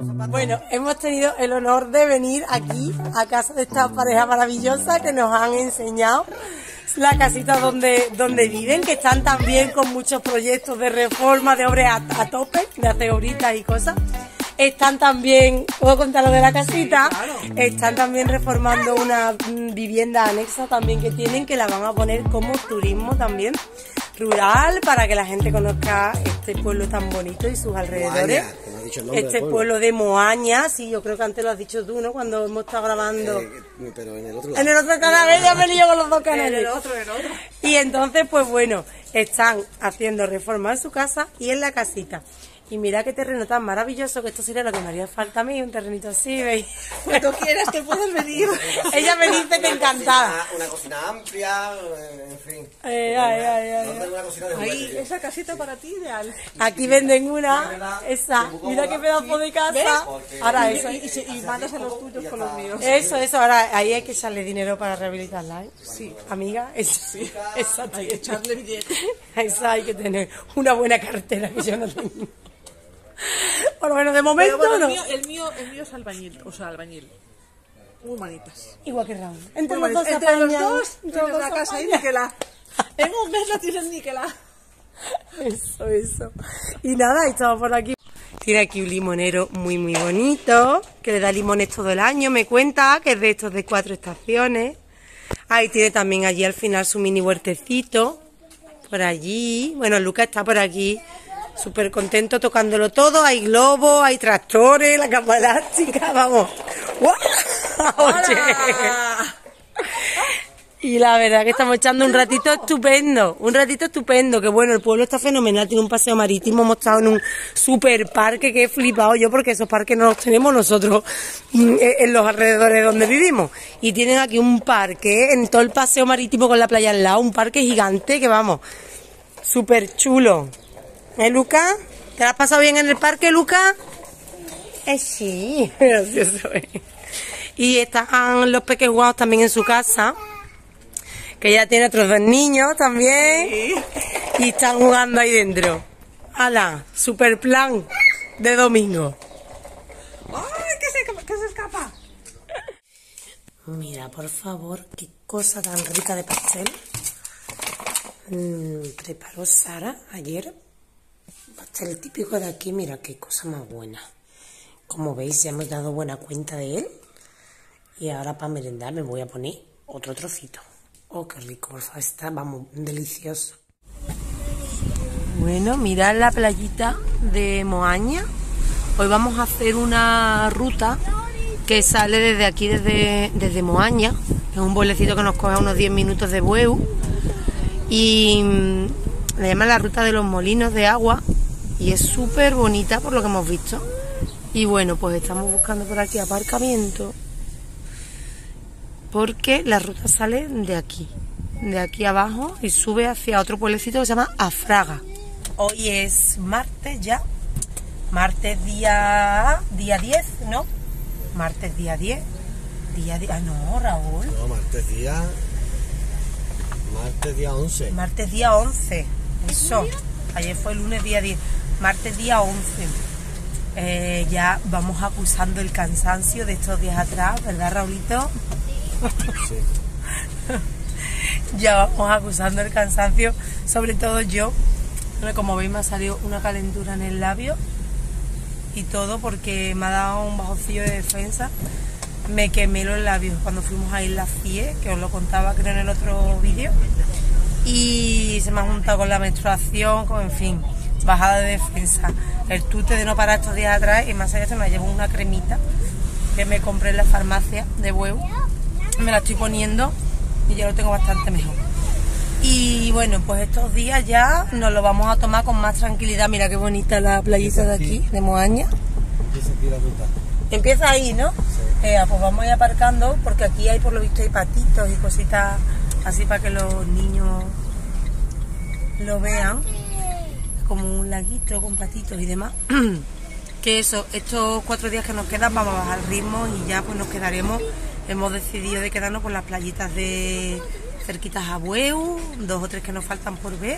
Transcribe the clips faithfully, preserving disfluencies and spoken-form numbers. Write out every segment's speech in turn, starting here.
Bueno, hemos tenido el honor de venir aquí a casa de esta pareja maravillosa que nos han enseñado la casita donde, donde viven, que están también con muchos proyectos de reforma, de obras a, a tope, de hacer obritas y cosas. Están también, ¿puedo contar lo de la casita? Sí, claro. Están también reformando una vivienda anexa también que tienen, que la van a poner como turismo también rural, para que la gente conozca este pueblo tan bonito y sus alrededores. Moaña, no has dicho el nombre este del pueblo. Pueblo de Moaña, sí, yo creo que antes lo has dicho tú, ¿no? Cuando hemos estado grabando. Eh, pero en el otro lado. En el otro canal, ya me lío con los dos canales. En el otro, en el otro. Y entonces, pues bueno, están haciendo reforma en su casa y en la casita. Y mira qué terreno tan maravilloso, que esto sería lo que me haría falta a mí, un terrenito así, ¿veis? Cuando quieras que puedas venir. Ella me dice que encantada. Una cocina amplia, en fin. Eh, ay, ay, ay, no una cocina de Ahí, juguete. esa casita para ti ideal. Aquí venden una, esa, mira qué pedazo de casa. Ahora y, eso. y, y, y mandas a los tuyos con los míos. Eso, eso, ahora ahí hay que echarle dinero para rehabilitarla, ¿eh? Sí. Amiga, eso, sí. Exacto. Hay que echarle billete. Esa hay que tener una buena cartera, que yo no tengo. Bueno, bueno, de momento Pero bueno, no. el, mío, el, mío, el mío es albañil, o sea, albañil. Muy manitas. Igual que Raúl. Entre Muy los dos Entre los apañan, dos, entre los tienes dos la casa ahí, apañan. níquela. En un mes la tienes níquela. Eso, eso. Y nada, estamos por aquí. Tiene aquí un limonero muy, muy bonito, que le da limones todo el año, me cuenta, que es de estos de cuatro estaciones. Ahí tiene también allí al final su mini huertecito, por allí. Bueno, Lucas está por aquí, súper contento tocándolo todo. Hay globos, hay tractores, la cama elástica, vamos. Oye. Y la verdad que estamos echando un ratito estupendo, un ratito estupendo, que bueno, el pueblo está fenomenal, tiene un paseo marítimo, hemos estado en un super parque que he flipado yo, porque esos parques no los tenemos nosotros en los alrededores donde vivimos. Y tienen aquí un parque, en todo el paseo marítimo con la playa al lado, un parque gigante que vamos, súper chulo. ¿Eh, Luca? ¿Te lo has pasado bien en el parque, Luca? Eh, sí, gracioso, ¿eh? Y están los peques jugados también en su casa, que ya tiene otros dos niños también, sí. Y están jugando ahí dentro. ¡Hala! Super plan de domingo. ¡Ay, que se, que se escapa! Mira, por favor, qué cosa tan rica de pastel. Mm, preparó Sara ayer. Pastel típico de aquí, mira qué cosa más buena. Como veis, ya hemos dado buena cuenta de él. Y ahora para merendar me voy a poner otro trocito. Oh, qué rico, por favor, está, vamos, delicioso. Bueno, mirad la playita de Moaña. Hoy vamos a hacer una ruta que sale desde aquí, desde, desde Moaña. Es un vuelecito que nos coge unos diez minutos de Bueu. Y mmm, le llaman la ruta de los molinos de agua. Y es súper bonita por lo que hemos visto. Y bueno, pues estamos buscando por aquí aparcamiento, porque la ruta sale de aquí, de aquí abajo, y sube hacia otro pueblecito que se llama Afraga. Hoy es martes ya, martes día día diez, ¿no? Martes día diez, día diez, ah no, Raúl. No, martes día, martes día once. Martes día once, eso, ayer fue el lunes día diez, martes día once. Eh, ya vamos acusando el cansancio de estos días atrás, ¿verdad, Raulito? Sí. Ya vamos acusando el cansancio, sobre todo yo. Como veis, me ha salido una calentura en el labio y todo porque me ha dado un bajoncillo de defensa. Me quemé los labios cuando fuimos a Isla Cie, que os lo contaba creo en el otro vídeo, y se me ha juntado con la menstruación, con, en fin, bajada de defensa, el tute de no parar estos días atrás, y más allá se me llevó una cremita que me compré en la farmacia de Bueu. Me la estoy poniendo y ya lo tengo bastante mejor. Y bueno, pues estos días ya nos lo vamos a tomar con más tranquilidad. Mira qué bonita la playita de aquí, de Moaña. Empieza ahí, ¿no? Sí. Eh, pues vamos a ir aparcando, porque aquí hay, por lo visto, hay patitos y cositas así para que los niños lo vean. Como un laguito con patitos y demás. Que eso, estos cuatro días que nos quedan vamos a bajar el ritmo y ya pues nos quedaremos. Hemos decidido de quedarnos por las playitas de cerquitas a Bueu, dos o tres que nos faltan por ver.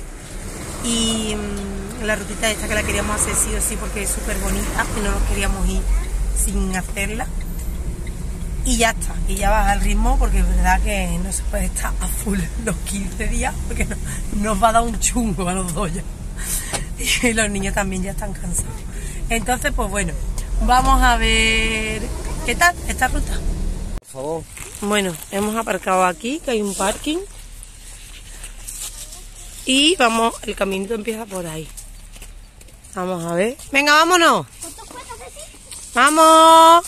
Y mmm, la rutita esta que la queríamos hacer sí o sí porque es súper bonita y no nos queríamos ir sin hacerla. Y ya está, y ya baja el ritmo porque es verdad que no se puede estar a full los quince días porque no, nos va a dar un chungo a los dos ya. Y los niños también ya están cansados. Entonces, pues bueno, vamos a ver qué tal esta ruta. Por favor. Bueno, hemos aparcado aquí, que hay un parking. Y vamos, el caminito empieza por ahí. Vamos a ver. Venga, vámonos. ¡Vamos!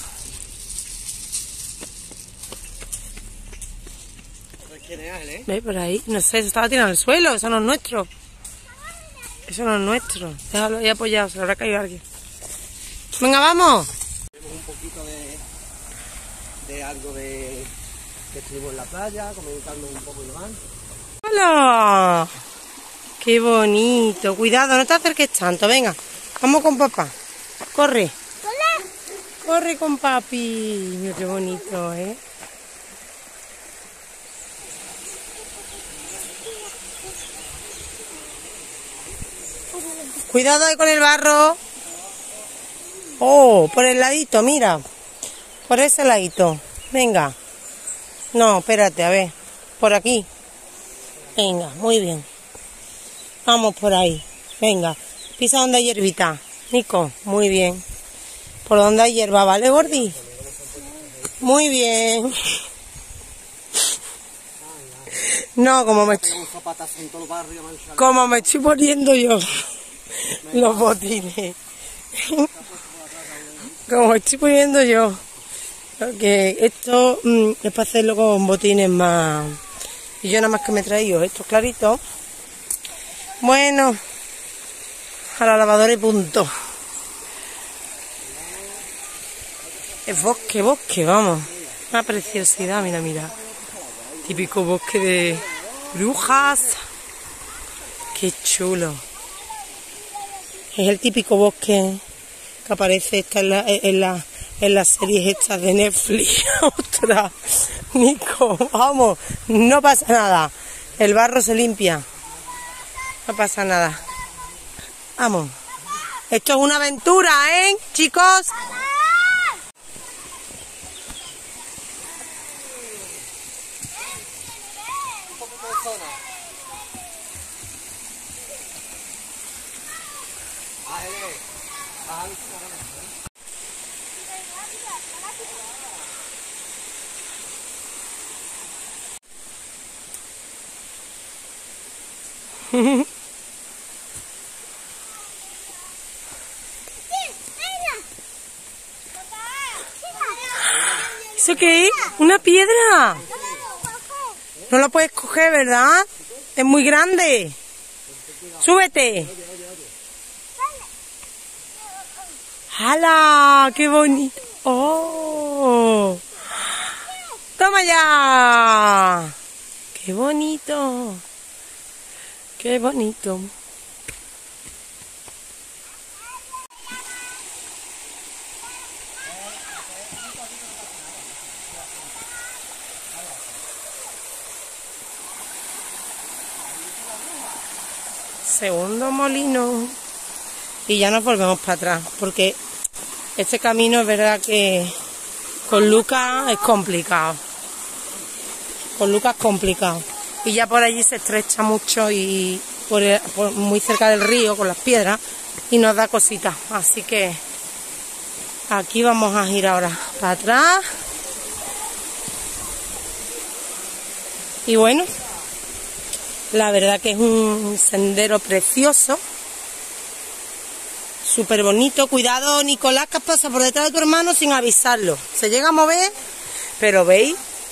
¿Quién es Ángel, eh? ¿Ves por ahí? No sé, se estaba tirando al suelo, eso no es nuestro. Eso no es nuestro. Déjalo ahí apoyado, se le habrá caído alguien. Venga, vamos. Tenemos un poquito de, de algo de que estuvimos en la playa, comentando un poco y demás. ¡Hola! ¡Qué bonito! Cuidado, no te acerques tanto, venga. Vamos con papá. Corre. Corre con papi. Mira qué bonito, ¿eh? Cuidado ahí con el barro. Oh, por el ladito, mira. Por ese ladito. Venga. No, espérate, a ver. Por aquí. Venga, muy bien. Vamos por ahí. Venga. Pisa donde hay hierbita. Nico, muy bien. Por donde hay hierba, ¿vale, Gordi? Muy bien. No, como me estoy... Como me estoy poniendo yo los botines. Como me estoy poniendo yo. Porque esto mm, es para hacerlo con botines más... Y yo nada más que me he traído estos claritos. Bueno, a la lavadora y punto. Es bosque, bosque, vamos. Una preciosidad, mira, mira. Típico bosque de brujas. Qué chulo. Es el típico bosque que aparece esta en, la, en, la, en las series estas de Netflix. Ostras, Nico, vamos, no pasa nada. El barro se limpia. No pasa nada. Vamos. Esto es una aventura, ¿eh, chicos? ¿Eso qué es? ¿Una piedra? No la puedes coger, ¿verdad? Es muy grande. Súbete. ¡Hala! ¡Qué bonito! ¡Oh! ¡Toma ya! ¡Qué bonito! ¡Qué bonito! Segundo molino. Y ya nos volvemos para atrás, porque este camino es verdad que con Lucas es complicado. Con Lucas es complicado. Y ya por allí se estrecha mucho y por, el, por muy cerca del río con las piedras y nos da cositas. Así que aquí vamos a girar ahora para atrás. Y bueno, la verdad que es un sendero precioso. Súper bonito. Cuidado, Nicolás, que pasa por detrás de tu hermano sin avisarlo. Se llega a mover, pero ¿veis?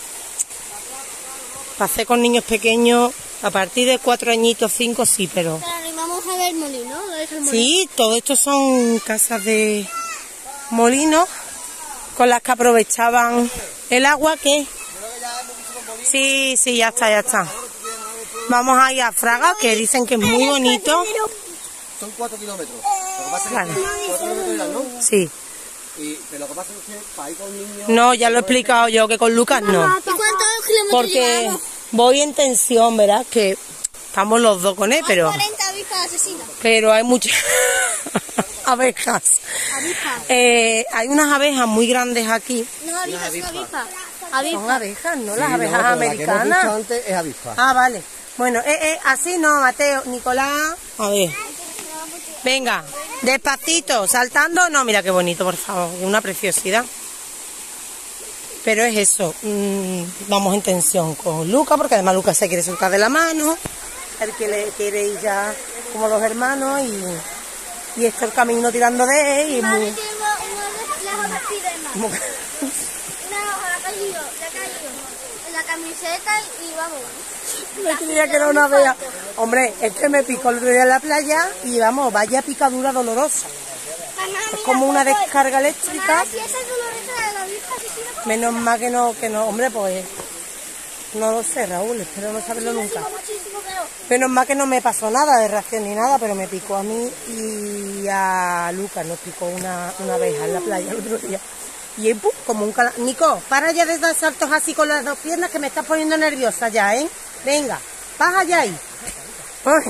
Pasé con niños pequeños a partir de cuatro añitos, cinco, sí, pero... Pero vamos a ver el molino, ¿no? ¿Es el molino? Sí, todo esto son casas de molinos con las que aprovechaban el agua que... Sí, sí, ya está, ya está. Vamos a ir a Fraga, que dicen que es muy bonito. Son cuatro kilómetros. Lo que pasa claro. es que cuatro kilómetros irán, ¿no? Sí. Y, pero lo que pasa es que para ir con niños... No, ya lo he explicado yo, que con Lucas no. ¿Y cuántos kilómetros Porque llevamos? voy en tensión, ¿verdad? Que estamos los dos con él, pero... cuarenta, avispas asesinas. pero hay muchas abejas. Avispas. Eh, hay unas abejas muy grandes aquí. No avispas, son avispas. Son Avispas. abejas, ¿no? Las Sí, abejas no, pero la que hemos visto americanas. antes es avispa. Ah, vale. Bueno, eh, eh, así no, Mateo, Nicolás. A ver. Venga, despacito, saltando. No, mira qué bonito, por favor, una preciosidad. Pero es eso, mmm, vamos en tensión con Luca, porque además Luca se quiere soltar de la mano, el que le quiere ir ya como los hermanos, y, y esto el camino tirando de él. Y Madre, muy, tengo una de las Spiderman. muy- Una hoja la ha caído, le ha caído en la camiseta y vamos. me creía que era una vea. Hombre, es que me picó el otro día en la playa y vamos, vaya picadura dolorosa. Es como una descarga eléctrica. Mamá, si esa es dolorosa de la avispa asesina, ¿cómo? Menos mal que no, que no, hombre, pues no lo sé, Raúl, espero no saberlo nunca. Muchísimo peor. Menos mal que no me pasó nada de reacción ni nada, pero me picó a mí y a Lucas, nos picó una, una abeja en la playa el otro día. Y él, ¡pum!, como un cala... Nico, para ya de dar saltos así con las dos piernas que me estás poniendo nerviosa ya, ¿eh? Venga, baja ya ahí. Ay.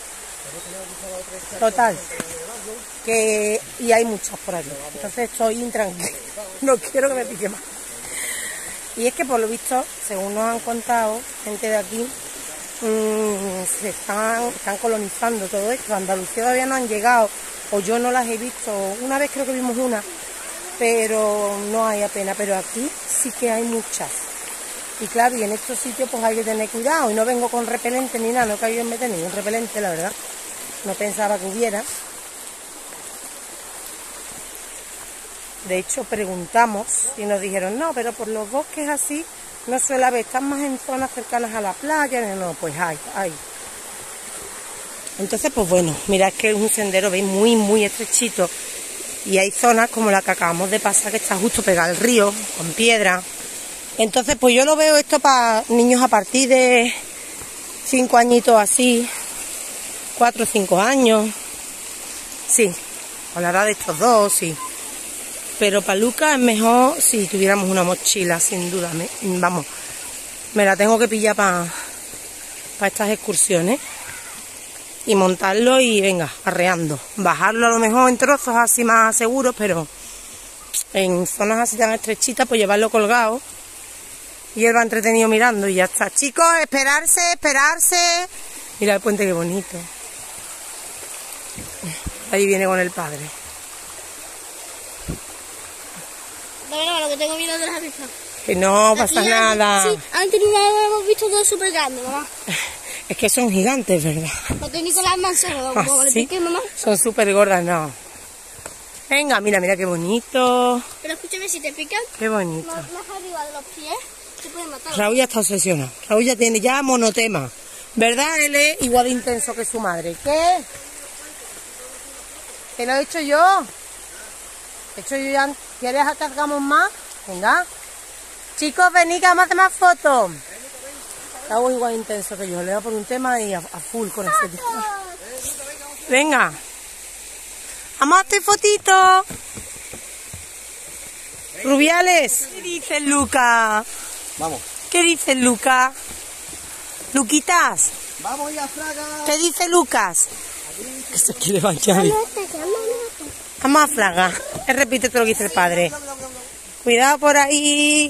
Total. Que... Y hay muchas por aquí. Entonces estoy intranquila. No quiero que me pique más. Y es que por lo visto, según nos han contado, gente de aquí, mmm, se están, están colonizando todo esto. Andalucía todavía no han llegado, o yo no las he visto. Una vez creo que vimos una, pero no hay apenas. Pero aquí sí que hay muchas. Y claro, y en estos sitios pues hay que tener cuidado. Y no vengo con repelente ni nada, no he caído en meter ningún repelente, la verdad. No pensaba que hubiera. De hecho, preguntamos y nos dijeron, no, pero por los bosques así no suele haber, están más en zonas cercanas a la playa. No, no, pues hay, hay. Entonces, pues bueno, mirad que es un sendero, veis, muy, muy estrechito. Y hay zonas como la que acabamos de pasar, que está justo pegada al río, con piedra. Entonces, pues yo lo veo esto para niños a partir de cinco añitos así, cuatro o cinco años. Sí, a la edad de estos dos, sí. Pero para Lucas es mejor si tuviéramos una mochila, sin duda. Me, vamos, me la tengo que pillar para para estas excursiones. Y montarlo y venga, arreando. Bajarlo a lo mejor en trozos así más seguros, pero en zonas así tan estrechitas, pues llevarlo colgado. Y él va entretenido mirando y ya está. Chicos, esperarse, esperarse. Mira el puente, qué bonito. Ahí viene con el padre. De verdad, lo que tengo miedo de las avispas. Que no pasa Y nada. antes- Sí, antes una vez hemos visto dos súper grandes, mamá. Es que son gigantes, ¿verdad? Lo tengo con las manzanas, Ah, como le ¿sí? piqué, mamá. Son súper gordas, no. Venga, mira, mira qué bonito. Pero escúchame, si te pican, Qué bonito. más, más arriba de los pies, te pueden matar. Raúl ya está obsesionado. Raúl ya tiene ya monotema. ¿Verdad? Él es igual de intenso que su madre. ¿Qué? ¿Que lo he hecho yo? ¿He hecho yo ya? ¿Quieres que hagamos más? Venga. Chicos, venid que vamos a hacer más fotos. Raúl igual de intenso que yo. Le da por un tema y a, a full con ese tema. Venga. Vamos a hacer fotitos. Rubiales. ¿Qué dices, Luca? Vamos. ¿Qué dice Lucas? Luquitas, Vamos ya, Fraga. ¿qué dice Lucas? Que se quiere bañar. Vamos a Fraga. Él repite todo lo que dice el padre. Cuidado por ahí.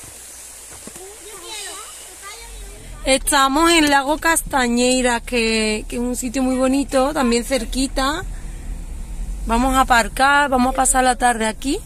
Estamos en Lago Castañeira, que, que es un sitio muy bonito, también cerquita. Vamos a aparcar, vamos a pasar la tarde aquí.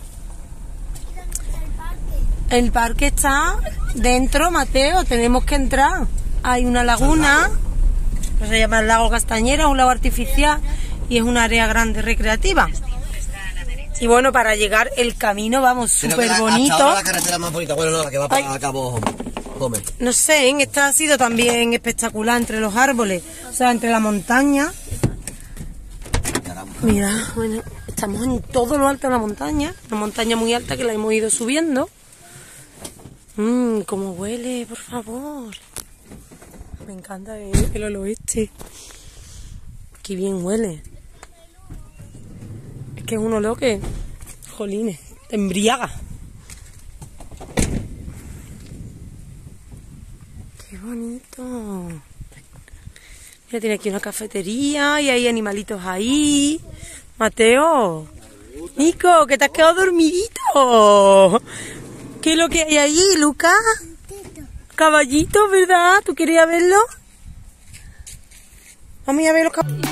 El parque está dentro, Mateo, tenemos que entrar. Hay una laguna, que se llama el Lago Castañera, un lago artificial y es un área grande recreativa. Y bueno, para llegar el camino, vamos, Creo que súper la- hasta bonito. ahora la carretera más bonita, bueno, no, la que va para Ay. Cabo Gómez. No sé, ¿eh? Esta ha sido también espectacular entre los árboles, o sea, entre la montaña. Caramba. Mira, bueno, estamos en todo lo alto de la montaña, una montaña muy alta que la hemos ido subiendo. Mmm, cómo huele, por favor. Me encanta el, el olor este. Qué bien huele. Es que es un olor que, jolines, te embriaga. Qué bonito. Mira, tiene aquí una cafetería y hay animalitos ahí. Mateo. Nico, que te has quedado dormidito. ¿Qué es lo que hay ahí, Lucas? Caballitos, ¿verdad? ¿Tú querías verlo? Vamos a ver los caballitos.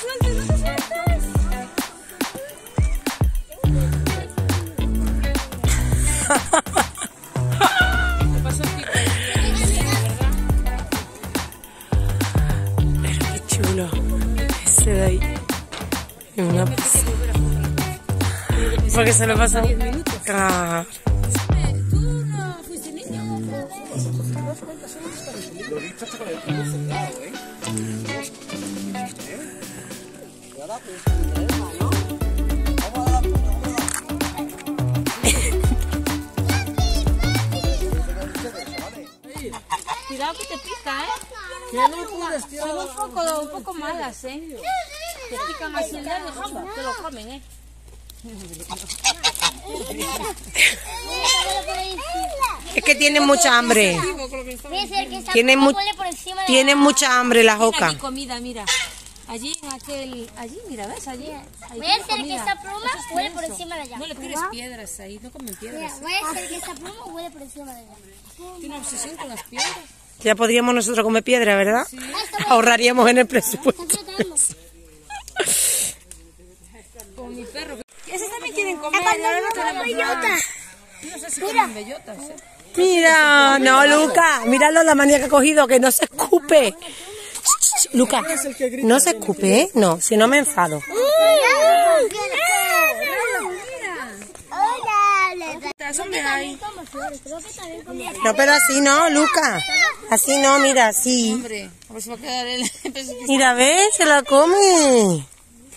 Pero qué chulo. Ese de ahí. Una piscina. Porque se lo pasa. Claro. Cuidado que te pica, ¿eh? ¿Qué no puedes, Son un poco, un poco malas, ¿eh? Te pican así el dedo, te lo comen, ¿eh? Es que tienen mucha hambre. Tienen, mu tienen mucha hambre las Mira, ocas. aquí comida, mira. Allí en aquel, allí, mira, ¿ves? Allí. Ahí Voy a tiene hacer que comida. esta pluma Eso es huele por denso. encima de allá. No le tires piedras ahí, no comen Mira, piedras. voy a hacer que esta pluma huele por encima de allá. Tiene una obsesión con las piedras. Ya podríamos nosotros comer piedra, ¿verdad? Ahorraríamos en el presupuesto. Están tratando. Con mi perro. Esos también quieren comer. cuando ahora no no tenemos bellota. nada. No sé si comen bellotas, ¿eh? Mira, no, Lucas, míralo la manía que ha cogido, que no se escupe. Lucas, no se escupe, ¿eh? No, si no me enfado. No, pero así no, Lucas. Así no, mira, así. Hombre, a ver si va a quedar el... Mira, ¿ves? Se la come.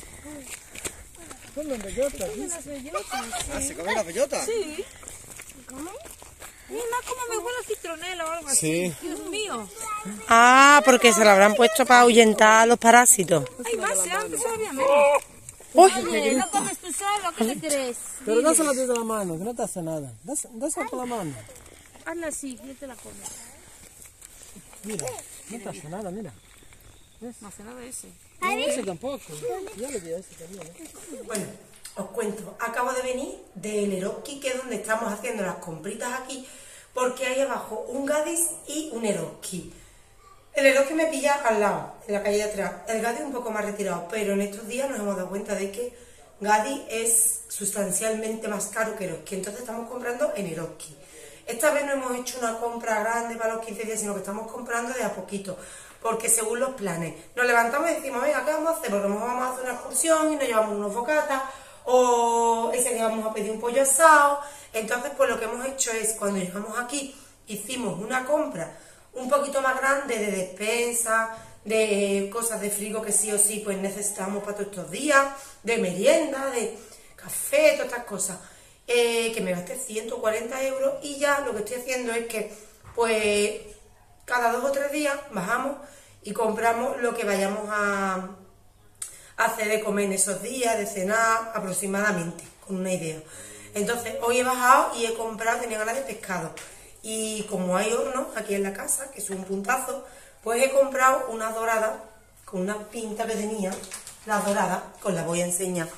Ah, ¿se come la bellota? Sí. Mira cómo me huele a citronela o algo así. Sí. Dios mío. Ah, porque se la habrán puesto para ahuyentar a los parásitos. Hay más, ¿eh? Antes había menos. Uy, Oye, no comes tú solo, ¿qué te crees? Pero dásela desde la mano, que no te hace nada. Dás- Dásela con la mano. Hazla así, yo te la como. Mira, no te hace nada, mira. No hace nada ese. No, ese tampoco. Ya le di a ese también. ¿eh? bueno, os cuento. Acabo de venir del Eroski, que es donde estamos haciendo las compritas aquí, porque hay abajo un Gadis y un Eroski. El Eroski me pilla al lado, en la calle de atrás. El Gadis un poco más retirado, pero en estos días nos hemos dado cuenta de que Gadis es sustancialmente más caro que Eroski, entonces estamos comprando en Eroski. Esta vez no hemos hecho una compra grande para los quince días, sino que estamos comprando de a poquito, porque según los planes, nos levantamos y decimos, venga, ¿qué vamos a hacer? Porque a lo mejor vamos a hacer una excursión y nos llevamos unos bocatas, o ese día vamos a pedir un pollo asado. Entonces, pues lo que hemos hecho es, cuando llegamos aquí, hicimos una compra un poquito más grande de despensa, de cosas de frigo que sí o sí pues necesitamos para todos estos días, de merienda, de café, todas estas cosas, eh, que me gasté ciento cuarenta euros, y ya lo que estoy haciendo es que pues cada dos o tres días bajamos y compramos lo que vayamos a hacer de comer en esos días, de cenar aproximadamente, con una idea. Entonces hoy he bajado y he comprado, tenía ganas de pescado, y como hay horno aquí en la casa, que es un puntazo, pues he comprado unas doradas con una pinta que tenía. Las doradas, os las voy a enseñar.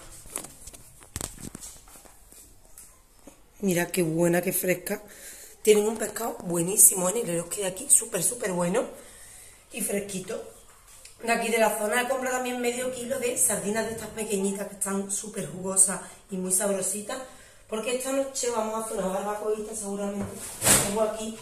Mira qué buena, qué fresca. Tienen un pescado buenísimo en el Eroski de aquí, súper, súper bueno y fresquito. De aquí de la zona he comprado también medio kilo de sardinas de estas pequeñitas que están súper jugosas y muy sabrositas, porque esta noche vamos a hacer una barbacoita seguramente. Tengo aquí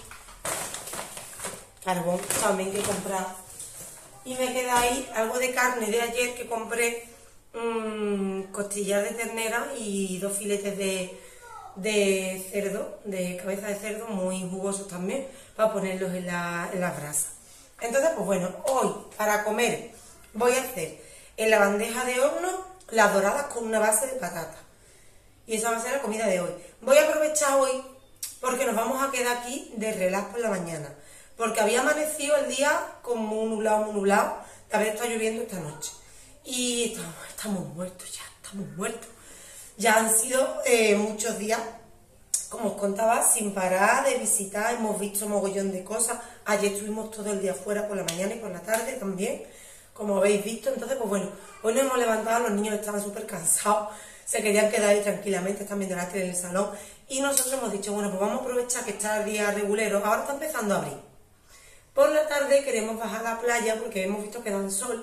carbón también que comprar. Y me queda ahí algo de carne de ayer que compré, mmm, costillas de ternera y dos filetes de, de cerdo, de cabeza de cerdo muy jugosos también, para ponerlos en la, en las brasas. Entonces, pues bueno, hoy para comer voy a hacer en la bandeja de horno las doradas con una base de patata. Y esa va a ser la comida de hoy. Voy a aprovechar hoy porque nos vamos a quedar aquí de relax por la mañana. Porque había amanecido el día como un nublado, muy nublado. Tal vez está lloviendo esta noche. Y estamos, estamos muertos ya, estamos muertos. Ya han sido eh, muchos días, como os contaba, sin parar de visitar. Hemos visto mogollón de cosas. Ayer estuvimos todo el día fuera por la mañana y por la tarde también, como habéis visto. Entonces, pues bueno, hoy nos hemos levantado, los niños estaban súper cansados, se querían quedar ahí tranquilamente, están viendo la tele en el salón, y nosotros hemos dicho, bueno, pues vamos a aprovechar que está el día regulero, ahora está empezando a abrir. Por la tarde queremos bajar a la playa porque hemos visto que dan sol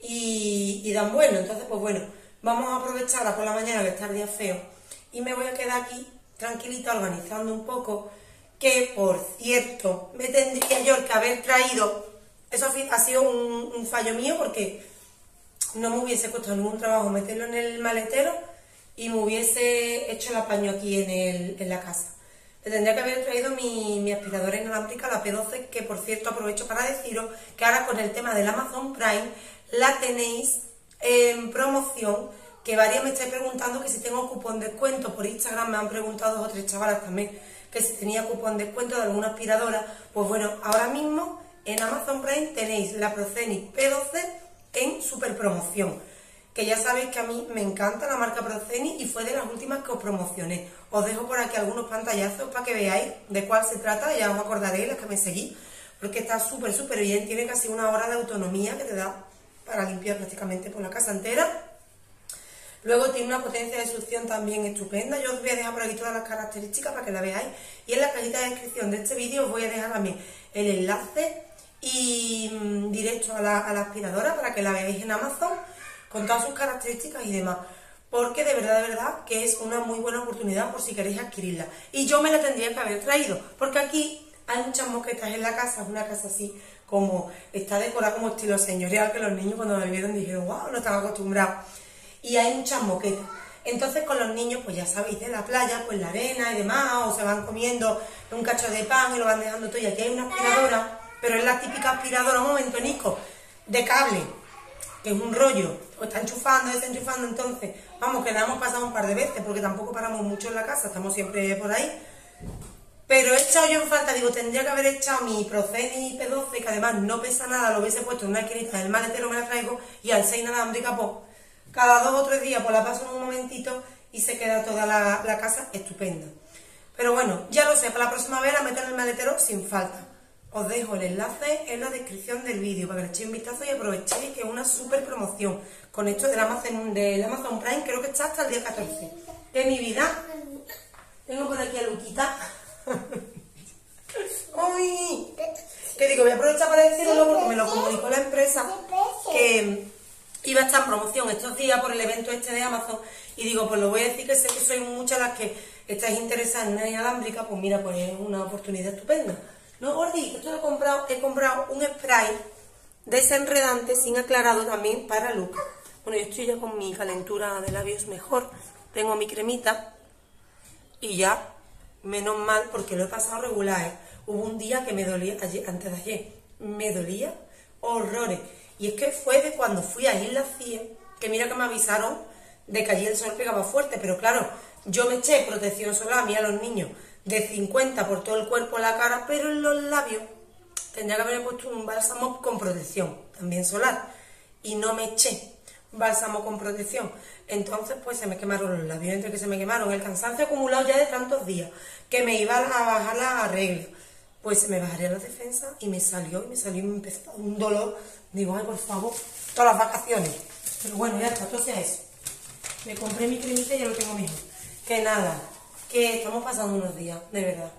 y, y dan bueno, entonces pues bueno, vamos a aprovecharla por la mañana que está el día feo y me voy a quedar aquí tranquilita organizando un poco, que por cierto me tendría yo que haber traído, eso ha sido un, un fallo mío porque no me hubiese costado ningún trabajo meterlo en el maletero y me hubiese hecho el apaño aquí en, el, en la casa. Le tendría que haber traído mi, mi aspiradora inalámbrica, la P doce, que por cierto aprovecho para deciros que ahora con el tema del Amazon Prime la tenéis en promoción, que varias me estáis preguntando que si tengo cupón de descuento. Por Instagram me han preguntado dos o tres chavalas también que si tenía cupón de descuento de alguna aspiradora. Pues bueno, ahora mismo en Amazon Prime tenéis la Proxenix P doce en super promoción, que ya sabéis que a mí me encanta la marca Proxenix y fue de las últimas que os promocioné. Os dejo por aquí algunos pantallazos para que veáis de cuál se trata, ya os acordaréis las que me seguís, porque está súper súper bien, tiene casi una hora de autonomía que te da para limpiar prácticamente por la casa entera. Luego tiene una potencia de succión también estupenda. Yo os voy a dejar por aquí todas las características para que la veáis, y en la cajita de descripción de este vídeo os voy a dejar también el enlace y mmm, directo a la, a la aspiradora para que la veáis en Amazon con todas sus características y demás, porque de verdad, de verdad que es una muy buena oportunidad por si queréis adquirirla. Y yo me la tendría que haber traído, porque aquí hay muchas moquetas en la casa, es una casa así como, está decorada como estilo señorial, que los niños cuando la vieron dijeron, wow, no están acostumbrados. Y hay muchas moquetas. Entonces con los niños, pues ya sabéis, de la playa, pues la arena y demás, o se van comiendo un cacho de pan y lo van dejando todo. Y aquí hay una aspiradora, pero es la típica aspiradora, un momento, Nico, de cable, que es un rollo, o está enchufando, desenchufando. Entonces, vamos, que la hemos pasado un par de veces, porque tampoco paramos mucho en la casa, estamos siempre por ahí. Pero he echado yo en falta, digo, tendría que haber echado mi Proxenix P doce, que además no pesa nada, lo hubiese puesto en una esquinita del maletero, me la traigo, y al ser inalámbrica, pues, cada dos o tres días, pues la paso en un momentito y se queda toda la, la casa estupenda. Pero bueno, ya lo sé, para la próxima vez la meto en el maletero sin falta. Os dejo el enlace en la descripción del vídeo para que le echéis un vistazo y aprovechéis, que es una súper promoción. Con esto del Amazon, del Amazon Prime, creo que está hasta el día catorce. De mi vida, tengo por aquí a Luquita. ¡Uy! Que digo, voy a aprovechar para decirlo porque me lo comunicó la empresa que iba a estar en promoción estos días por el evento este de Amazon, y digo, pues lo voy a decir, que sé que sois muchas las que estáis interesadas en una inalámbrica, pues mira, pues es una oportunidad estupenda. No, Gordi, esto lo he comprado, he comprado un spray desenredante sin aclarado también para look. Bueno, yo estoy ya con mi calentura de labios mejor, tengo mi cremita y ya, menos mal, porque lo he pasado regular, ¿eh? Hubo un día que me dolía, ayer, antes de ayer, me dolía horrores. Y es que fue de cuando fui a Isla Cien, que mira que me avisaron de que allí el sol pegaba fuerte, pero claro, yo me eché protección solar a mí a los niños de cincuenta por todo el cuerpo, la cara, pero en los labios tendría que haber puesto un bálsamo con protección, también solar, y no me eché bálsamo con protección. Entonces pues se me quemaron los labios, entre que se me quemaron, el cansancio acumulado ya de tantos días, que me iba a bajar la regla, pues se me bajaría la defensa y me salió, y me salió y me empezó un dolor. Digo, ay, por favor, todas las vacaciones. Pero bueno, ya está, entonces eso. Me compré mi cremita y ya lo tengo mismo. Que nada, que estamos pasando unos días, de verdad.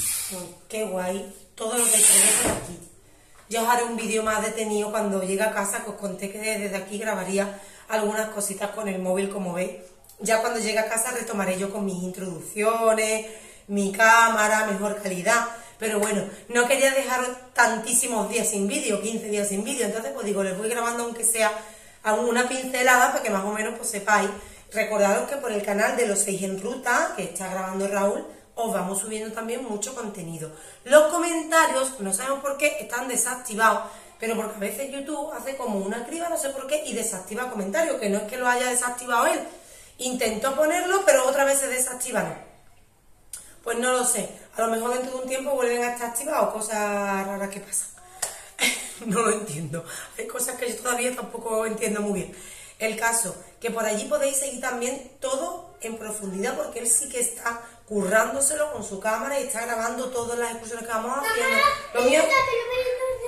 Qué guay, todo lo que trae por aquí. Ya os haré un vídeo más detenido cuando llegue a casa, que os conté que desde aquí grabaría algunas cositas con el móvil, como veis. Ya cuando llegue a casa retomaré yo con mis introducciones, mi cámara, mejor calidad. Pero bueno, no quería dejaros tantísimos días sin vídeo, quince días sin vídeo, entonces pues digo, les voy grabando aunque sea una pincelada para que más o menos pues sepáis. Recordaros que por el canal de Los seis en Ruta, que está grabando Raúl, os vamos subiendo también mucho contenido. Los comentarios, no sabemos por qué, están desactivados, pero porque a veces YouTube hace como una criba, no sé por qué, y desactiva comentarios, que no es que lo haya desactivado él. Intentó ponerlo, pero otra vez se desactivaron. Pues no lo sé, a lo mejor dentro de un tiempo vuelven a estar activados, cosas raras que pasan. No lo entiendo, hay cosas que yo todavía tampoco entiendo muy bien. El caso, que por allí podéis seguir también todo en profundidad, porque él sí que está currándoselo con su cámara y está grabando todas las excursiones que vamos haciendo. Lo mío,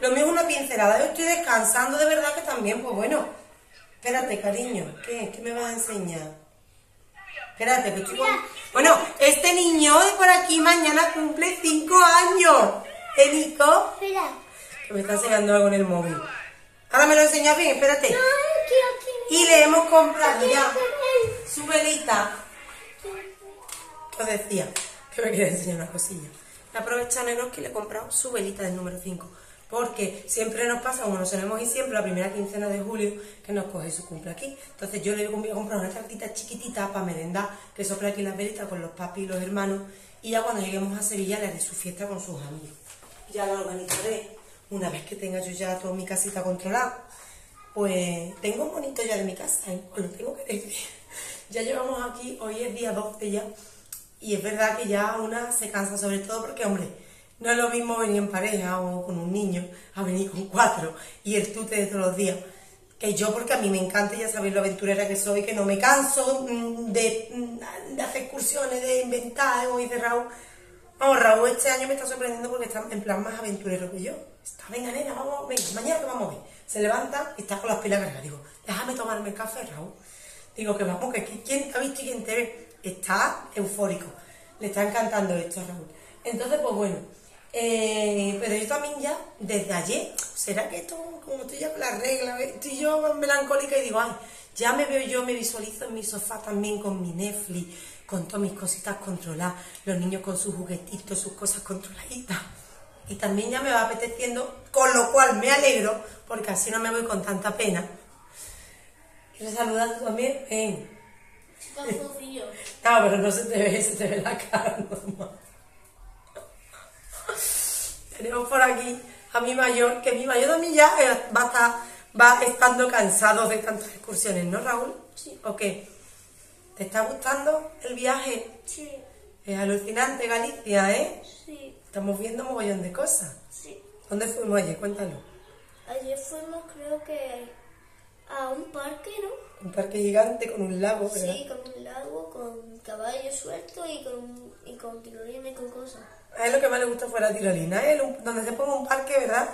Lo mío es una pincelada, yo estoy descansando de verdad que también, pues bueno. Espérate, cariño, ¿qué? ¿Qué me vas a enseñar? Espérate, que estoy con... Bueno, este niño de por aquí mañana cumple cinco años. ¿Eh, Nico? Espera. Que me está enseñando algo en el móvil. Ahora me lo enseñas bien, espérate. No, quiero que Y le hemos comprado quiero ya que- su velita. ¿Qué os decía? Que me quería enseñar una cosilla. He aprovechado en que le he comprado su velita del número cinco. Porque siempre nos pasa, como nos solemos ir siempre, la primera quincena de julio, que nos coge su cumple aquí. Entonces yo le voy a comprar una tartita chiquitita para merendar, que sopla aquí las velitas con los papis y los hermanos. Y ya cuando lleguemos a Sevilla le haré su fiesta con sus amigos. Ya la organizaré una vez que tenga yo ya toda mi casita controlada. Pues tengo un bonito ya de mi casa, ¿eh? Os lo tengo que decir. Ya llevamos aquí, hoy es día doce ya. Y es verdad que ya una se cansa, sobre todo porque, hombre, no es lo mismo venir en pareja o con un niño a venir con cuatro y el tute de todos los días. Que yo, porque a mí me encanta, ya sabéis lo aventurera que soy, que no me canso mm, de, mm, de hacer excursiones, de inventar, como dice Raúl. Vamos, Raúl este año me está sorprendiendo porque está en plan más aventurero que yo. Está, venga, nena, vamos, venga, mañana que vamos a ver. Se levanta y está con las pilas cargadas. Digo, déjame tomarme el café, Raúl. Digo, que vamos, que quién te ha visto y quién te ve. Está eufórico. Le está encantando esto a Raúl. Entonces, pues bueno, eh, pero yo también ya, desde ayer, ¿será que esto, como estoy ya con la regla, estoy yo melancólica y digo, ay, ya me veo yo, me visualizo en mi sofá también con mi Netflix, con todas mis cositas controladas, los niños con sus juguetitos, sus cosas controladitas. Y también ya me va apeteciendo, con lo cual me alegro, porque así no me voy con tanta pena. ¿Quieres saludar tú también? Ven. Confío. No, pero no se te ve, se te ve la cara normal. Tenemos por aquí a mi mayor, que mi mayor también ya eh, va, a estar, va estando cansado de tantas excursiones, ¿no, Raúl? Sí. ¿O qué? ¿Te está gustando el viaje? Sí, Es alucinante Galicia, ¿eh? sí, Estamos viendo un mogollón de cosas. sí. ¿Dónde fuimos ayer? Cuéntalo. Ayer fuimos, creo que, a un parque, ¿no? Un parque gigante con un lago, ¿verdad? Sí, con un lago, con caballos sueltos y con, y con tirolina y con cosas. A él lo que más le gusta fue la tirolina, ¿eh? Un- donde se ponga un parque, ¿verdad?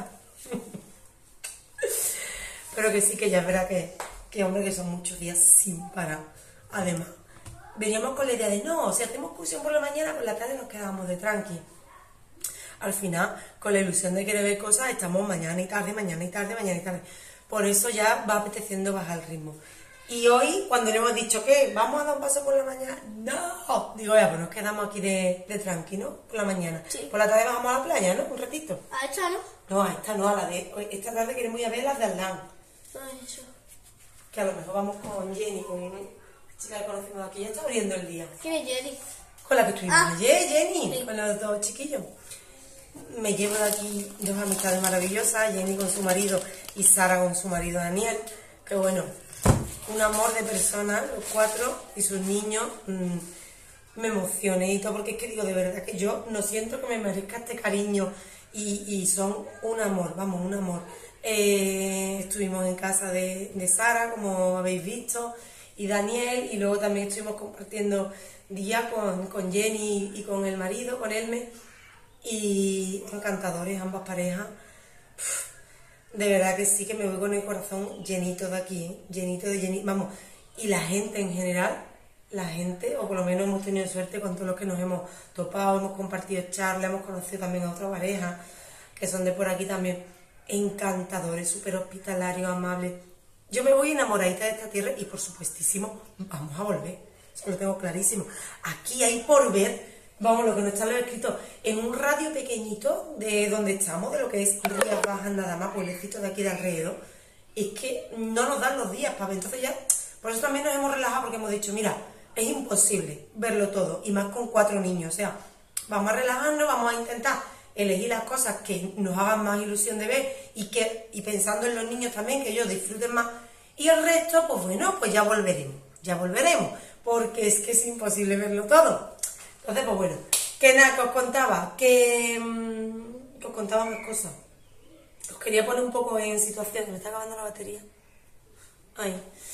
Pero que sí, que ya es verdad que, que, hombre, que son muchos días sin parar. Además, veníamos con la idea de, no, si hacemos excursión por la mañana, por la tarde nos quedábamos de tranqui. Al final, con la ilusión de querer ver cosas, estamos mañana y tarde, mañana y tarde, mañana y tarde. Por eso ya va apeteciendo bajar el ritmo. Y hoy, cuando le hemos dicho que vamos a dar un paso por la mañana, no. Digo, ya, pues nos quedamos aquí de, de tranqui, ¿no? Por la mañana. Sí. Por la tarde bajamos a la playa, ¿no? Un ratito. ¿A esta no? No, a esta no, a la de hoy. Esta tarde queremos ir a ver las de al lado. No es eso. Que a lo mejor vamos con Jenny, con la chica que conocimos aquí. Ya está abriendo el día. ¿Quién es Jerry? Con la que estuvimos Ah. ayer, Jenny, Sí. con los dos chiquillos. Me llevo de aquí dos amistades maravillosas, Jenny con su marido y Sara con su marido Daniel. Que bueno, un amor de personas, los cuatro y sus niños. Mmm, me emocioné y todo, porque es que digo, de verdad que yo no siento que me merezca este cariño y, y son un amor, vamos, un amor. Eh, estuvimos en casa de, de Sara, como habéis visto, y Daniel, y luego también estuvimos compartiendo día con, con Jenny y con el marido, con Elme, y encantadores ambas parejas. Uf, de verdad que sí, que me voy con el corazón llenito de aquí, ¿eh? Llenito de Jenny, vamos, y la gente en general, la gente, o por lo menos hemos tenido suerte con todos los que nos hemos topado, hemos compartido charlas, hemos conocido también a otra pareja, que son de por aquí también, encantadores, súper hospitalarios, amables. Yo me voy enamoradita de esta tierra y por supuestísimo vamos a volver, eso lo tengo clarísimo. Aquí hay por ver, vamos, lo que no está lo escrito, en un radio pequeñito de donde estamos, de lo que es Rías Bajas, nada más, pueblecitos de aquí de alrededor, es que no nos dan los días para ver, entonces ya, por eso también nos hemos relajado, porque hemos dicho, mira, es imposible verlo todo, y más con cuatro niños, o sea, vamos a relajarnos, vamos a intentar elegir las cosas que nos hagan más ilusión de ver, y que y pensando en los niños también, que ellos disfruten más, y el resto, pues bueno, pues ya volveremos, ya volveremos, porque es que es imposible verlo todo. Entonces, pues bueno, que nada, que os contaba, que, mmm, que os contaba más cosas. Os quería poner un poco en situación, que me está acabando la batería. Ahí.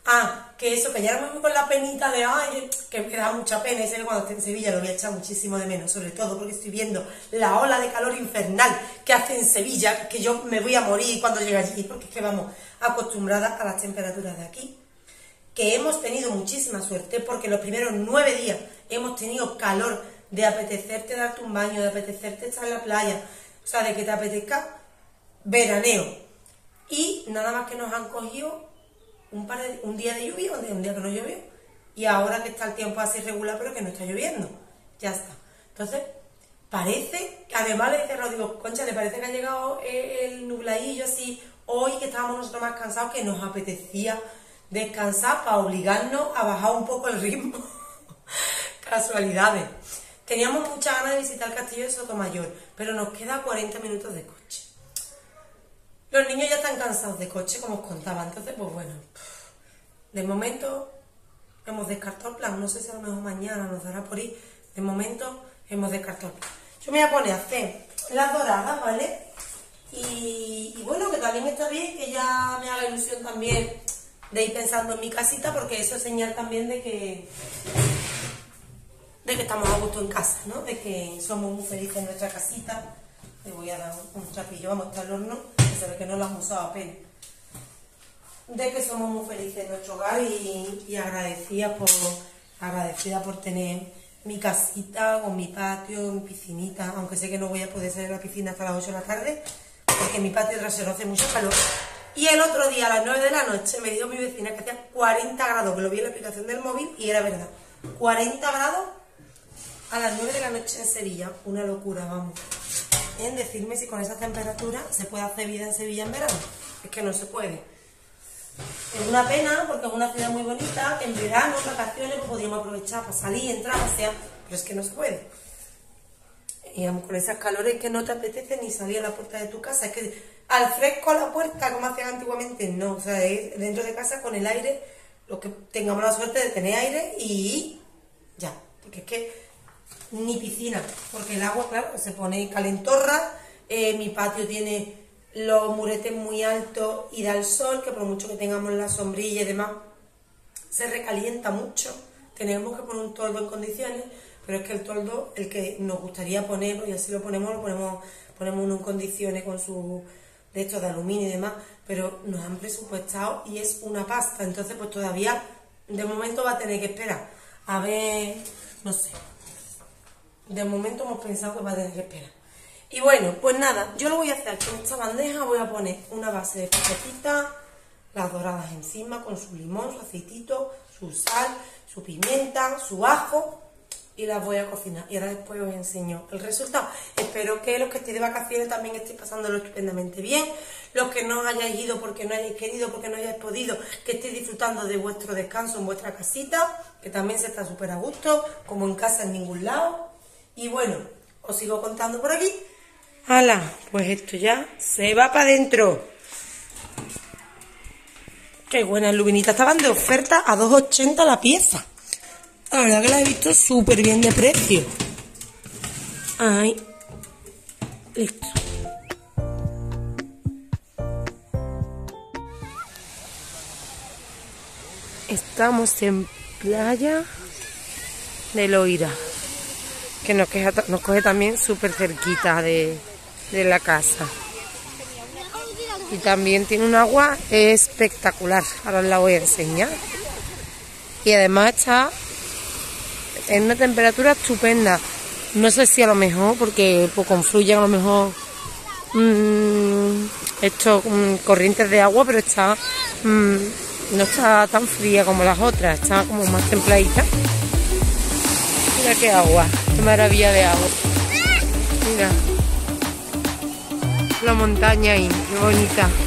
Ah, que eso, que ya era muy con la penita de, ay, que me da mucha pena, y sé que cuando esté en Sevilla lo voy a echar muchísimo de menos, sobre todo porque estoy viendo la ola de calor infernal que hace en Sevilla, que yo me voy a morir cuando llegue allí, porque es que vamos acostumbradas a las temperaturas de aquí, que hemos tenido muchísima suerte, porque los primeros nueve días hemos tenido calor de apetecerte darte un baño, de apetecerte estar en la playa, o sea, de que te apetezca veraneo, y nada más que nos han cogido un, par de, un día de lluvia, un día que no llovió, y ahora que está el tiempo así regular, pero que no está lloviendo, ya está. Entonces, parece, además le dice Rodrigo, Concha, ¿le parece que ha llegado el nubladillo así hoy, que estábamos nosotros más cansados, que nos apetecía descansar para obligarnos a bajar un poco el ritmo? Casualidades. Teníamos muchas ganas de visitar el castillo de Sotomayor, pero nos queda cuarenta minutos de coche. Los niños ya están cansados de coche, como os contaba, entonces pues bueno, de momento hemos descartado el plan, no sé si a lo mejor mañana nos dará por ir, de momento hemos descartado el plan. Yo me voy a poner a hacer las doradas, ¿vale? Y, y bueno, que también está bien, que ya me haga ilusión también de ir pensando en mi casita, porque eso es señal también de que de que estamos a gusto en casa, ¿no? De que somos muy felices en nuestra casita. Le voy a dar un, un trapillo, vamos a estar al horno, que se ve que no lo hemos usado apenas. De que somos muy felices en nuestro hogar y, y agradecida por agradecida por tener mi casita con mi patio, mi piscinita, aunque sé que no voy a poder salir a la piscina hasta las ocho de la tarde, porque mi patio trasero hace mucho calor. Y el otro día, a las nueve de la noche, me dijo mi vecina que hacía cuarenta grados, que lo vi en la aplicación del móvil, y era verdad. cuarenta grados a las nueve de la noche en Sevilla, una locura, vamos. En decirme si con esa temperatura se puede hacer vida en Sevilla en verano. Es que no se puede. Es una pena, porque es una ciudad muy bonita, en verano, en vacaciones, pues podríamos aprovechar para salir, entrar, o sea, pero es que no se puede. Y vamos, con esas calores que no te apetece ni salir a la puerta de tu casa, es que al fresco a la puerta, como hacían antiguamente, no, o sea, es dentro de casa con el aire, los que tengamos la suerte de tener aire y ya, porque es que ni piscina, porque el agua, claro, se pone calentorra, eh, mi patio tiene los muretes muy altos y da el sol, que por mucho que tengamos la sombrilla y demás, se recalienta mucho, tenemos que poner un toldo en condiciones, pero es que el toldo, el que nos gustaría poner, y así lo ponemos, lo ponemos, ponemos uno en condiciones con su de estos de aluminio y demás, pero nos han presupuestado y es una pasta, entonces pues todavía de momento va a tener que esperar, a ver, no sé, de momento hemos pensado que va a tener que esperar. Y bueno, pues nada, yo lo voy a hacer con esta bandeja, voy a poner una base de patatita, las doradas encima con su limón, su aceitito, su sal, su pimienta, su ajo, y las voy a cocinar. Y ahora después os enseño el resultado. Espero que los que estéis de vacaciones también estéis pasándolo estupendamente bien. Los que no hayáis ido porque no hayáis querido, porque no hayáis podido, que estéis disfrutando de vuestro descanso en vuestra casita, que también se está súper a gusto, como en casa en ningún lado. Y bueno, os sigo contando por aquí. ¡Hala! Pues esto ya se va para adentro. ¡Qué buenas lubinitas! Estaban de oferta a dos ochenta la pieza. La verdad que la he visto súper bien de precio. Ahí. Listo. Estamos en Playa de Loira, que nos, queja, nos coge también súper cerquita de, de la casa. Y también tiene un agua espectacular. Ahora os la voy a enseñar. Y además está en una temperatura estupenda. No sé si a lo mejor, porque pues, confluyen a lo mejor mmm, estos mmm, corrientes de agua, pero está mmm, no está tan fría como las otras, está como más templadita. Mira qué agua, qué maravilla de agua. Mira la montaña ahí, qué bonita.